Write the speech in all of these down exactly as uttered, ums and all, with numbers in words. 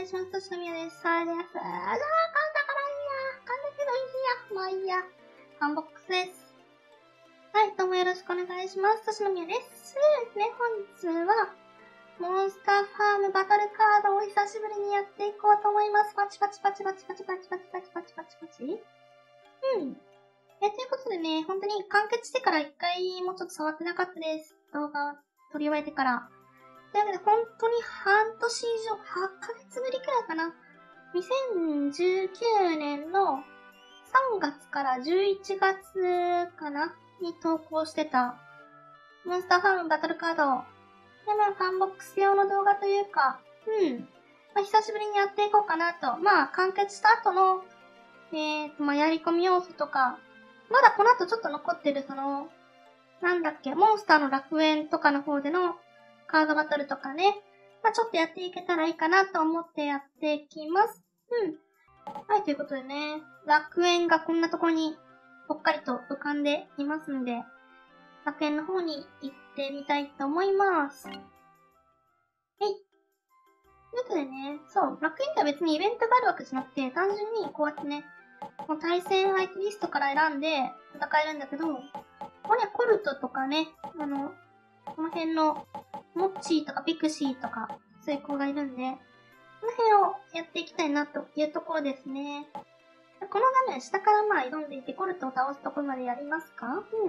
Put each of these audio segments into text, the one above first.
いします。としのみやです。さあ、です。あ、じゃあ、噛んだからいいや。噛んだけどいいや。まあいいや。ハンボックスです。はい、どうもよろしくお願いします。としのみやです。ね、本日は、モンスターファームバトルカードを久しぶりにやっていこうと思います。パチパチパチパチパチパチパチパチパチパチパチ。うん。え、ということでね、本当に完結してから一回もちょっと触ってなかったです。動画撮り終えてから。というわけで、本当に半年以上、はちかげつぶりくらいかな。にせんじゅうきゅうねんのさんがつからじゅういちがつかなに投稿してた、モンスターファームバトルカード。で、まあ、ファンボックス用の動画というか、うん。まあ、久しぶりにやっていこうかなと。まあ、完結した後の、えーと、まあ、やり込み要素とか、まだこの後ちょっと残ってる、その、なんだっけ、モンスターの楽園とかの方でのカードバトルとかね。まあ、ちょっとやっていけたらいいかなと思ってやっていきます。うん。はい、ということでね、楽園がこんなところにぽっかりと浮かんでいますんで、楽園の方に行ってみたいと思います。はい。ということでね、そう、楽園っては別にイベントがあるわけじゃなくて、単純にこうやってね、もう対戦相手リストから選んで戦えるんだけど、ここにはコルトとかね、あの、この辺のモッチーとかピクシーとか、そういう子がいるんで、この辺をやっていきたいなというところですね。この画面下からまあ挑んでいてコルトを倒すところまでやりますか？うん。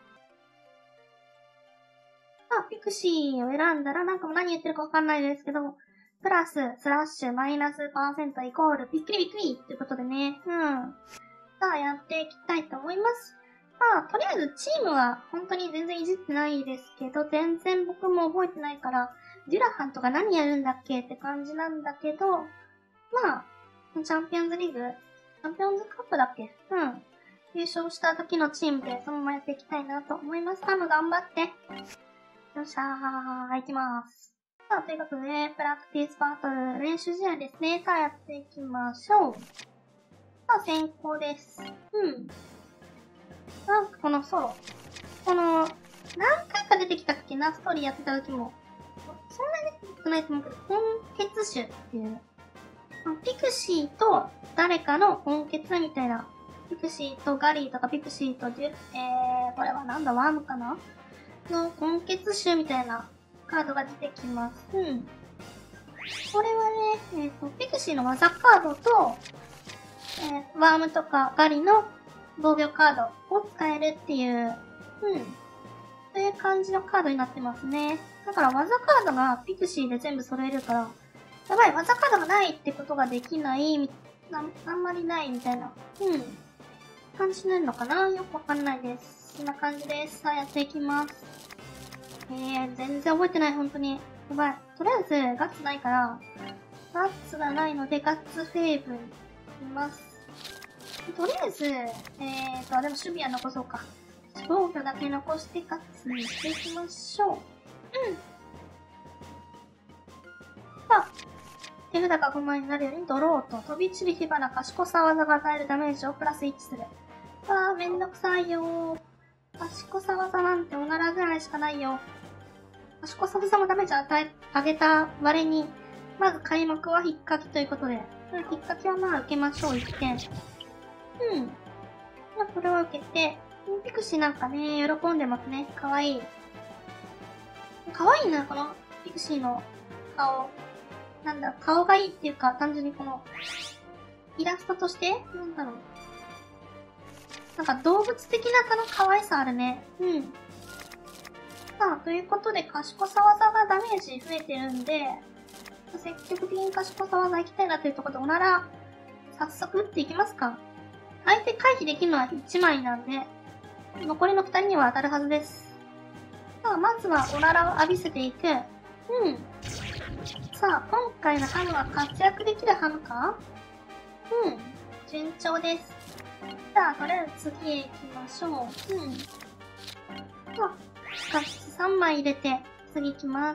さあ、ピクシーを選んだらなんかも何言ってるかわかんないですけど、プラス、スラッシュ、マイナス、パーセント、イコール、びっくりびっくりっていうことでね。うん。さあ、やっていきたいと思います。まあ、とりあえずチームは本当に全然いじってないですけど、全然僕も覚えてないから、デュラハンとか何やるんだっけって感じなんだけど、まあ、チャンピオンズリーグチャンピオンズカップだっけうん。優勝した時のチームでそのままやっていきたいなと思います。ハム頑張って。よっしゃー、行きます。さあ、ということで、プラクティスバトル練習試合ですね。さあ、やっていきましょう。さあ、先行です。うん。なんかこのソロ。この、何回か出てきたっけな、ストーリーやってた時も。そんなに出てきてないと思うけど、本血種っていう。ピクシーと誰かの本血みたいな。ピクシーとガリーとかピクシーとデュ、えー、これはなんだ、ワームかなの本血種みたいなカードが出てきます。うん。これはね、えっと、ピクシーの技カードと、えー、ワームとかガリの防御カードを使えるっていう、うん。そういう感じのカードになってますね。だから技カードがピクシーで全部揃えるから、やばい、技カードがないってことができない、なあんまりないみたいな、うん。感じになるのかなよくわかんないです。そんな感じです。さあ、やっていきます。えー、全然覚えてない、本当に。やばい。とりあえず、ガッツないから、ガッツがないので、ガッツフェーブにいます。とりあえず、えーと、でも守備は残そうか。防御だけ残してガッツにしていきましょう。うん。さあ、手札がごまいになるようにドローと飛び散り火花賢さ技が与えるダメージをプラスいちする。あー、めんどくさいよー。賢さ技なんておならぐらいしかないよ。賢さ技もダメージ与え、あげた割に、まず開幕は引っかきということで、引っかきはまあ受けましょう、いってん。うん。じゃあこれを受けて、ピクシーなんかね、喜んでますね。かわいい。かわいいな、このピクシーの顔。なんだ、顔がいいっていうか、単純にこの、イラストとして、なんだろう。なんか動物的なこの可愛さあるね。うん。さあ、ということで、賢さ技がダメージ増えてるんで、積極的に賢さ技行きたいなというところで、おなら、早速打っていきますか。相手回避できるのはいちまいなんで、残りのふたりには当たるはずです。さあ、まずはおならを浴びせていく。うん。さあ、今回のハムは活躍できるハムか？うん。順調です。さあ、とりあえず次へ行きましょう。うん。さあ、ガッツさんまい入れて、次行きます。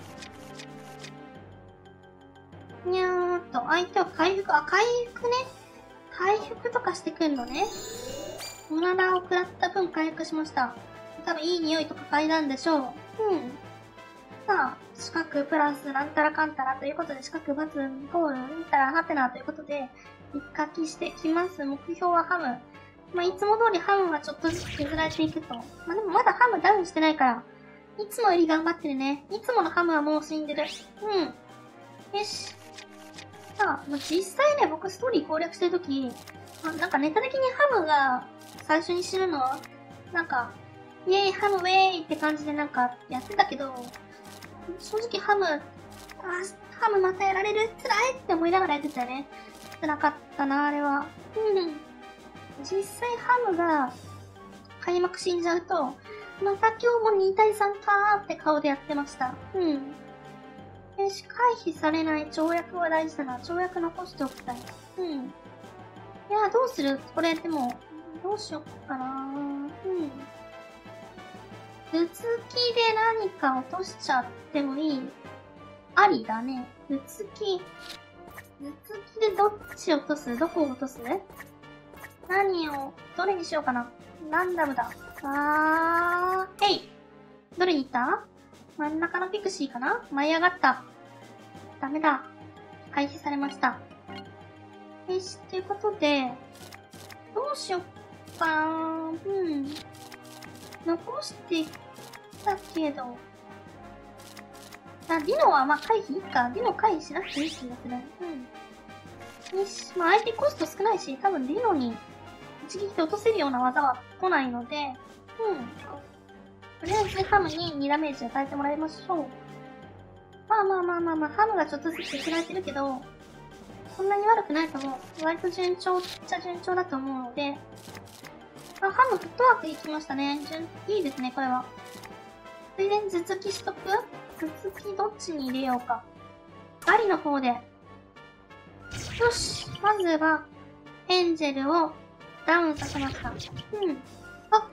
にゃーっと、相手は回復、あ、回復ね。回復とかしてくんのね。おならを食らった分回復しました。多分いい匂いとか嗅いだんでしょう。うん。さあ、 四角プラスなんたらかんたらということで、四角バツイコールうんたらはてなということで、書きしてきます。目標はハム。まあ、いつも通りハムはちょっとずつ削られていくと。まあ、でもまだハムダウンしてないから、いつもより頑張ってるね。いつものハムはもう死んでる。うん。よし。さあ、実際ね、僕ストーリー攻略してるとき、なんかネタ的にハムが最初に死ぬのは、なんか、イェイハムウェイって感じでなんかやってたけど、正直ハム、あ、ハムまたやられる辛いって思いながらやってたよね。辛かったな、あれは。うん。実際ハムが開幕死んじゃうと、また今日もにたいさんかーって顔でやってました。うん。よし、回避されない跳躍は大事だな。跳躍残しておきたい。うん。いや、どうするこれ、でも、どうしよっかなー。うん。頭突きで何か落としちゃってもいい。ありだね。頭突き。頭突きでどっち落とすどこを落とす何を、どれにしようかな。ランダムだ。あー、へい。どれに行った真ん中のピクシーかな舞い上がった。ダメだ。回避されました。よし、ということで、どうしよっかな。うん。残してきたけど。あ、ディノはまあ回避いいか。ディノ回避しなくていい気がする。うん。よし、まあ相手コスト少ないし、多分ディノに一撃で落とせるような技は来ないので、うん。とりあえずハムににダメージ与えてもらいましょう。まあまあまあまあまあ、ハムがちょっとずつ削られてるけど、そんなに悪くないと思う。割と順調っちゃ順調だと思うので、あ、ハムフットワークいきましたね。順、いいですね、これは。ついでに頭突きしとく？頭突きどっちに入れようか。ありの方で。よし、まずは、エンジェルをダウンさせました。うん。あ、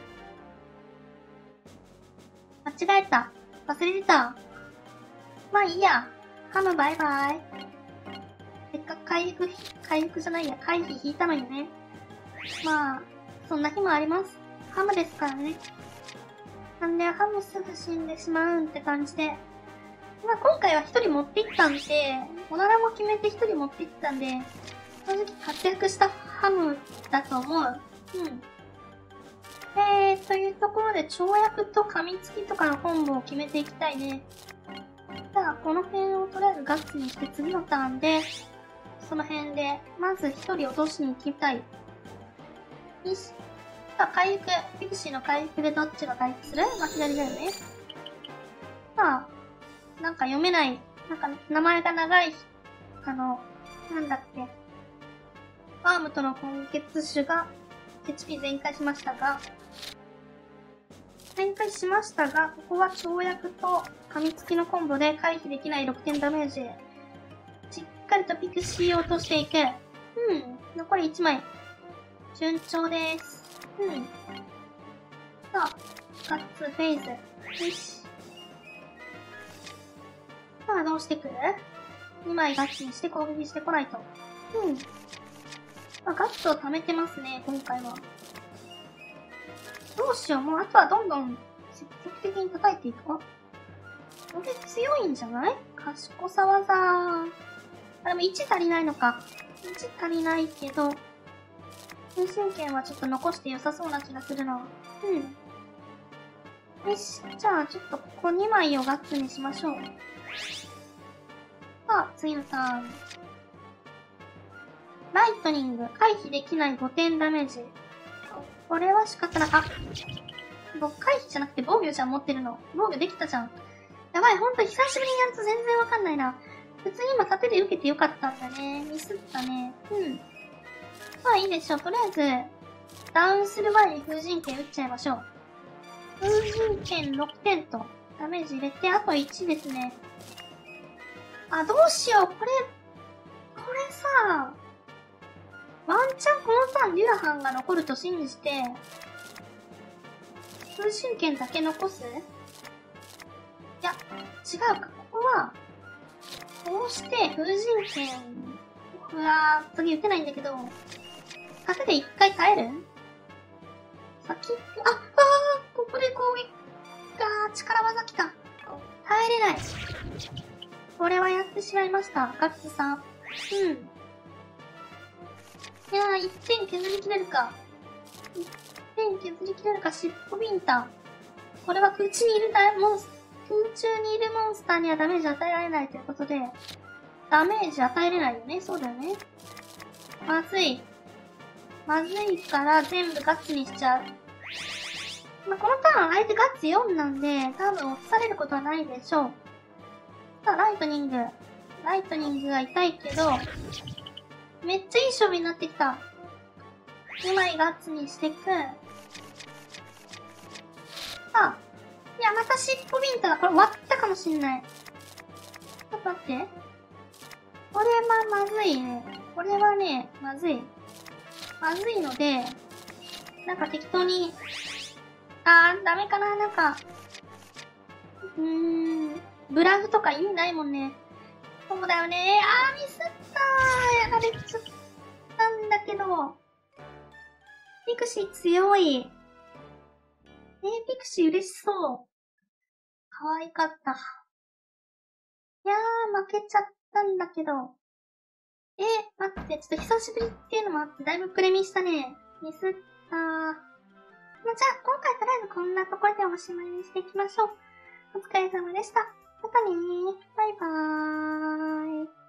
間違えた。忘れてた。まあいいや。ハムバイバイ。せっかく回復、回復じゃないや、回避引いたのにね。まあ、そんな日もあります。ハムですからね。なんで、ハムすぐ死んでしまうんって感じで。まあ今回は一人持っていったんで、おならも決めて一人持っていったんで、正直活躍したハムだと思う。うん。えー、というところで、跳躍と噛みつきとかのコンボを決めていきたいね。じゃあ、この辺をとりあえずガッツにして次のターンで、その辺で、まず一人落としに行きたい。よし。さあ、回復。ピクシーの回復でどっちが回復するまあ、左だよね。さあ、なんか読めない、なんか名前が長い、あの、なんだっけ。ファームとの混血種が、エイチピー 全開しましたが、全開しましたが、ここは跳躍と噛みつきのコンボで回避できないろくてんダメージ。しっかりとピクシーを落としていく。うん。残りいちまい。順調です。うん。さあ、ガッツフェイズ。よし。さあ、どうしてくる ?に 枚ガッツにして攻撃してこないと。うん。まあ、ガッツを貯めてますね、今回は。どうしよう、もうあとはどんどん積極的に叩いていくか。これ強いんじゃない賢さ技。あ、でもいち足りないのか。いち足りないけど、変身剣はちょっと残して良さそうな気がするな。うん。よし。じゃあ、ちょっとここにまいをガッツにしましょう。さあ、次のターン。ライトニング。回避できないごてんダメージ。これは仕方なか。僕回避じゃなくて防御じゃん持ってるの。防御できたじゃん。やばい、ほんと久しぶりにやると全然わかんないな。普通に今盾で受けてよかったんだね。ミスったね。うん。まあいいでしょう。とりあえず、ダウンする前に風神剣打っちゃいましょう。風神剣ろくてんとダメージ入れて、あといちですね。あ、どうしよう。これ、これさ、ワンチャンこのターンデュラハンが残ると信じて、風神剣だけ残す？いや、違うか。ここは、こうして風神剣、うわー、次打てないんだけど、盾で一回耐える？先、あ、あー、ここで攻撃が、力技来た。 耐えれない。これはやってしまいました。ガッツさん。うん。いやー、一点削り切れるか。一点削り切れるか、尻尾ビンタ。これは空中にいるモンス、空中にいるモンスターにはダメージ与えられないということで、ダメージ与えれないよね。そうだよね。まずい。まずいから全部ガッツにしちゃう。まあ、このターン相手ガッツよんなんで、多分落とされることはないでしょう。さあ、ライトニング。ライトニングが痛いけど、めっちゃいい勝負になってきた。にまいガッツにしてく。さあ。いや、また尻尾ビンタだ。これ割ったかもしんない。ちょっと待って。これはまずいね。これはね、まずい。まずいので、なんか適当に、あー、ダメかな、なんか、うーん、ブラフとか意味ないもんね。そうだよね。あー、ミスったー。やられちゃったんだけど。ピクシー強い。えー、ピクシー嬉しそう。可愛かった。いやー、負けちゃったんだけど。えー、待って、ちょっと久しぶりっていうのもあって、だいぶプレミしたね。ミスったー。まあ、じゃあ、今回とりあえずこんなところでおしまいにしていきましょう。お疲れ様でした。またねー。バイバーイ。